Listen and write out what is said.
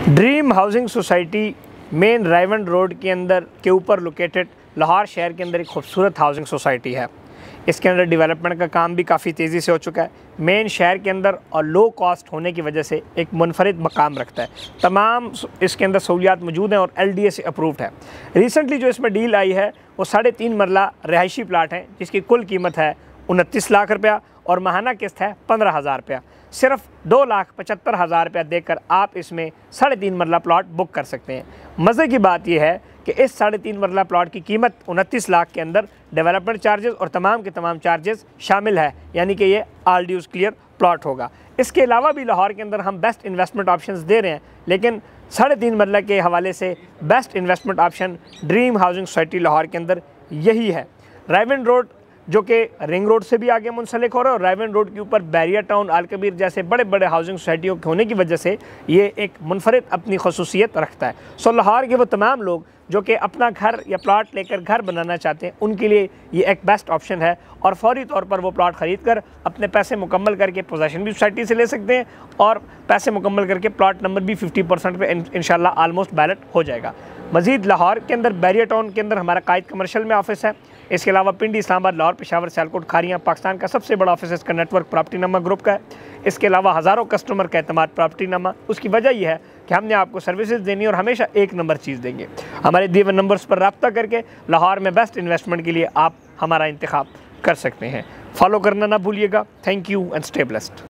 Dream housing society main Raiwind road के अंदर के ऊपर लोकेटेड लाहौर शहर के अंदर एक खूबसूरत हाउसिंग सोसाइटी है। इसके अंदर डेवलपमेंट का काम भी काफ़ी तेज़ी से हो चुका है। मेन शहर के अंदर और लो कॉस्ट होने की वजह से एक मुनफरिद मकाम रखता है। तमाम इसके अंदर सहूलियात मौजूद हैं और LDA से अप्रूव्ड है। रिसेंटली जो इसमें डील आई है वो 3.5 मरला रिहायशी प्लाट है जिसकी कुल कीमत है 29 लाख रुपया और माहाना किस्त है 15,000 रुपया। सिर्फ 2,75,000 रुपया देकर आप इसमें 3.5 मरला प्लॉट बुक कर सकते हैं। मज़े की बात यह है कि इस 3.5 मरला प्लॉट की कीमत 29 लाख के अंदर डेवलपमेंट चार्जेस और तमाम के तमाम चार्जेस शामिल है, यानी कि ये ऑल ड्यूज़ क्लियर प्लॉट होगा। इसके अलावा भी लाहौर के अंदर हम बेस्ट इन्वेस्टमेंट ऑप्शंस दे रहे हैं, लेकिन 3.5 मरला के हवाले से best investment option dream housing society Lahore के अंदर यही है। रायवंड रोड जो कि रिंग रोड से भी आगे मुंसलिक हो रहा है और रायवंड रोड के ऊपर बैरिया टाउन, अलकबीर जैसे बड़े बड़े हाउसिंग सोसाइटियों के होने की वजह से ये एक मुनफरिद अपनी खसूसियत रखता है। सो लाहौर के वो तमाम लोग जो कि अपना घर या प्लॉट लेकर घर बनाना चाहते हैं उनके लिए ये एक बेस्ट ऑप्शन है और फौरी तौर पर वो प्लॉट ख़रीद कर अपने पैसे मुकम्मल करके पोजेसन भी सोसाइटी से ले सकते हैं और पैसे मुकम्मल करके प्लॉट नंबर भी 50% पे इंशाल्लाह आलमोस्ट बैलेट हो जाएगा। मज़ीद लाहौर के अंदर बैरिया टाउन के अंदर हमारा कायद कमर्शियल में ऑफिस है। इसके अलावा पिंडी, इस्लामाबाद, लाहौर, पेशावर, सियालकोट, खारियाँ पाकिस्तान का सबसे बड़ा ऑफिस इसका नेटवर्क प्रॉपर्टी नामा ग्रुप का है। इसके अलावा हज़ारों कस्टमर का एतमाद प्रॉपर्टी नामा। उसकी वजह यह है कि हमने आपको सर्विसेज देनी और हमेशा एक नंबर चीज़ देंगे। हमारे दिए हुए नंबर्स पर रब्ता करके लाहौर में बेस्ट इन्वेस्टमेंट के लिए आप हमारा इंतखाब कर सकते हैं। फॉलो करना ना भूलिएगा। Thank you and stay blessed.